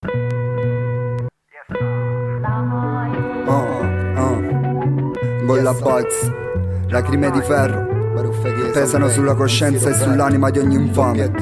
Bolla Bugs, lacrime di ferro pesano sulla coscienza e sull'anima di ogni infame.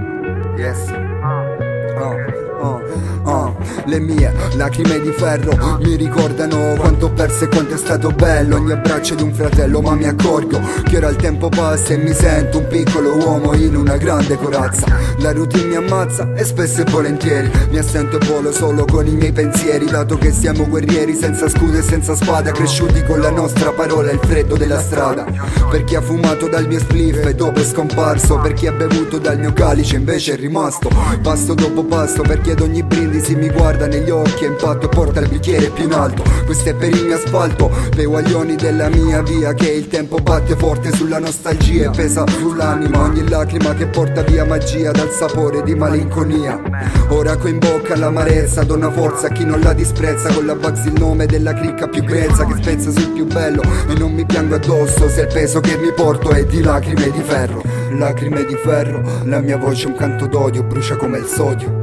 Le mie lacrime di ferro mi ricordano quanto ho perso e quanto è stato bello ogni abbraccio di un fratello, ma mi accorgo che ora il tempo passa e mi sento un piccolo uomo in una grande corazza. La routine mi ammazza e spesso e volentieri mi assento e volo solo con i miei pensieri, dato che siamo guerrieri senza scudo e senza spada, cresciuti con la nostra parola e il freddo della strada. Per chi ha fumato dal mio spliff e dopo è scomparso, per chi ha bevuto dal mio calice invece è rimasto, pasto dopo pasto, per chi ad ogni brindisi mi guarda negli occhi e impatto e porta il bicchiere più in alto. Questo è per il mio asfalto, dei guaglioni della mia via, che il tempo batte forte sulla nostalgia e pesa sull'anima ogni lacrima che porta via magia dal sapore di malinconia. Ora qui in bocca l'amarezza dona forza a chi non la disprezza, con la Bugs il nome della cricca più grezza che spezza sul più bello, e non mi piango addosso se il peso che mi porto è di lacrime di ferro. Lacrime di ferro, la mia voce è un canto d'odio, brucia come il sodio.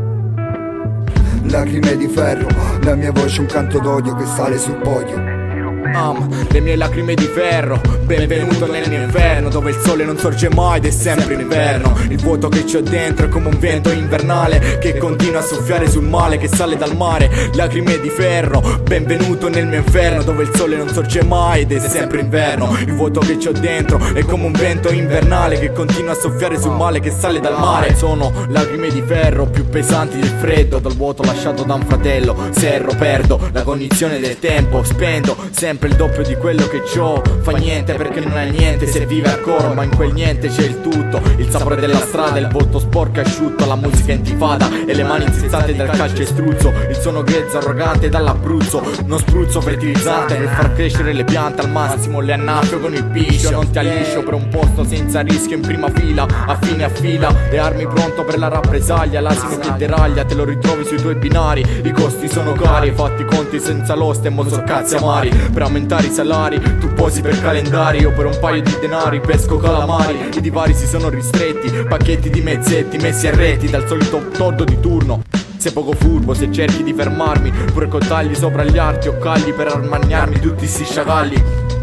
Lacrime di ferro, la mia voce è un canto d'odio che sale sul podio. Le mie lacrime di ferro, benvenuto nel mio inferno, dove il sole non sorge mai ed è sempre inverno. Il vuoto che c'ho dentro è come un vento invernale che continua a soffiare sul male che sale dal mare. Lacrime di ferro, benvenuto nel mio inferno, dove il sole non sorge mai ed è sempre inverno. Il vuoto che c'ho dentro è come un vento invernale che continua a soffiare sul male che sale dal mare. Sono lacrime di ferro più pesanti del freddo, dal vuoto lasciato da un fratello. Serro, perdo la cognizione del tempo, spendo sempre il doppio di quello che c'ho. Fa niente perché non hai niente se vive a coro, ma in quel niente c'è il tutto, il sapore della strada, il volto sporco e asciutto, la musica intifada e le mani inzezzate dal calcio e struzzo, il suono grezzo arrogante dall'Abruzzo, non spruzzo fertilizzante per far crescere le piante al massimo, le annaffio con il piscio, non ti alliscio per un posto senza rischio in prima fila, a fila e armi pronto per la rappresaglia, l'asino che deraglia te lo ritrovi sui tuoi binari, i costi sono cari, hai fatti i conti senza l'oste e mo' so cazzi amari, per aumentare i salari tu posi per calendari, io per un paio di denari pesco calamari, i divari si sono ristretti, pacchetti di mezzetti messi a reti dal solito toddo di turno. Sei poco furbo se cerchi di fermarmi, pure con tagli sopra gli arti o cagli per armaniarmi tutti sti sciacalli.